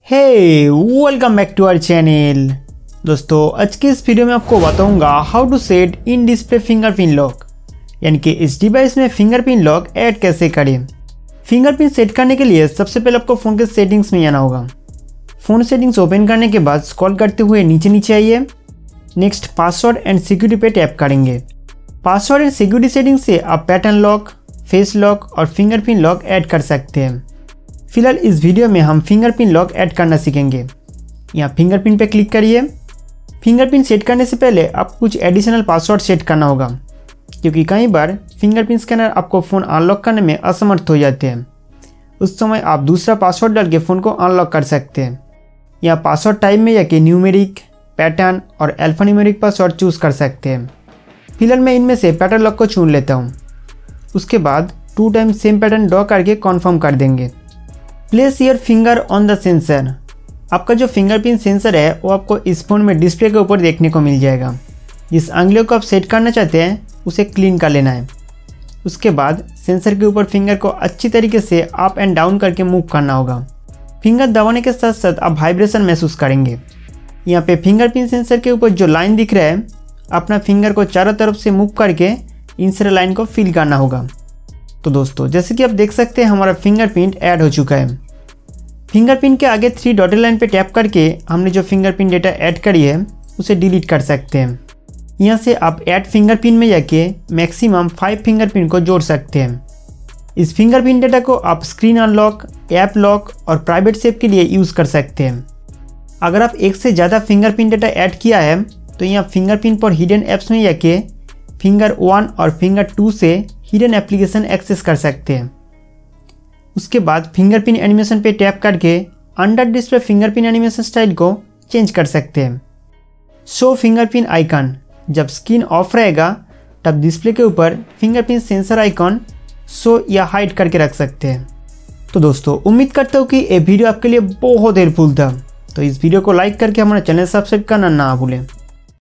Hey welcome back to our channel. दोस्तों आज के इस वीडियो में आपको बताऊंगा how to set in display fingerprint lock, यानी कि इस डिवाइस में फिंगरप्रिंट लॉक ऐड कैसे करें। फिंगरप्रिंट सेट करने के लिए सबसे पहले आपको फ़ोन के सेटिंग्स में आना होगा। फ़ोन सेटिंग्स ओपन करने के बाद स्क्रॉल करते हुए नीचे आइए। नेक्स्ट पासवर्ड एंड सिक्योरिटी पे टैप करेंगे। पासवर्ड एंड सिक्योरिटी सेटिंग से आप पैटर्न लॉक, फेस लॉक और फिंगरप्रिंट लॉक ऐड कर सकते हैं। फिलहाल इस वीडियो में हम फिंगरप्रिंट लॉक ऐड करना सीखेंगे। यहाँ फिंगरप्रिंट पे क्लिक करिए। फिंगरप्रिंट सेट करने से पहले आपको कुछ एडिशनल पासवर्ड सेट करना होगा, क्योंकि कई बार फिंगरप्रिंट स्कैनर आपको फ़ोन अनलॉक करने में असमर्थ हो जाते हैं। उस समय आप दूसरा पासवर्ड डाल के फ़ोन को अनलॉक कर सकते हैं। यहाँ पासवर्ड टाइप में जाके न्यूमेरिक, पैटर्न और अल्फान्यूमेरिक पासवर्ड चूज़ कर सकते हैं। फिलहाल मैं इनमें से पैटर्न लॉक को चुन लेता हूँ। उसके बाद 2 टाइम्स सेम पैटर्न ड्रॉ करके कन्फर्म कर देंगे। Place your finger on the sensor. आपका जो फिंगरप्रिंट सेंसर है वो आपको इस फोन में डिस्प्ले के ऊपर देखने को मिल जाएगा। जिस अंगुलियों को आप सेट करना चाहते हैं उसे क्लीन कर लेना है। उसके बाद सेंसर के ऊपर फिंगर को अच्छी तरीके से अप एंड डाउन करके मूव करना होगा। फिंगर दबाने के साथ साथ आप वाइब्रेशन महसूस करेंगे। यहाँ पे फिंगरप्रिंट सेंसर के ऊपर जो लाइन दिख रहा है, अपना फिंगर को चारों तरफ से मूव करके इन सारे लाइन को फिल करना होगा। तो दोस्तों जैसे कि आप देख सकते हैं हमारा फिंगरप्रिंट ऐड हो चुका है। फिंगरप्रिंट के आगे 3 डॉटेड लाइन पे टैप करके हमने जो फिंगरप्रिंट डेटा ऐड करी है उसे डिलीट कर सकते हैं। यहाँ से आप ऐड फिंगरप्रिंट में जाके मैक्सिमम 5 फिंगरप्रिंट को जोड़ सकते हैं। इस फिंगरप्रिंट डेटा को आप स्क्रीन अनलॉक, ऐप लॉक और प्राइवेट सेव के लिए यूज़ कर सकते हैं। अगर आप एक से ज़्यादा फिंगरप्रिंट डेटा ऐड किया है तो यहाँ फिंगरप्रिंट पर हिडन ऐप्स में जाके फिंगर 1 और फिंगर 2 से हिडन एप्लीकेशन एक्सेस कर सकते हैं। उसके बाद फिंगरप्रिंट एनिमेशन पे टैप करके under display fingerprint animation style को चेंज कर सकते हैं। शो फिंगरप्रिंट आइकन, जब स्क्रीन ऑफ रहेगा तब डिस्प्ले के ऊपर फिंगरप्रिंट सेंसर आइकन शो या हाइड करके रख सकते हैं। तो दोस्तों उम्मीद करता हूँ कि ये वीडियो आपके लिए बहुत हेल्पफुल था। तो इस वीडियो को लाइक करके हमारा चैनल सब्सक्राइब करना ना भूलें।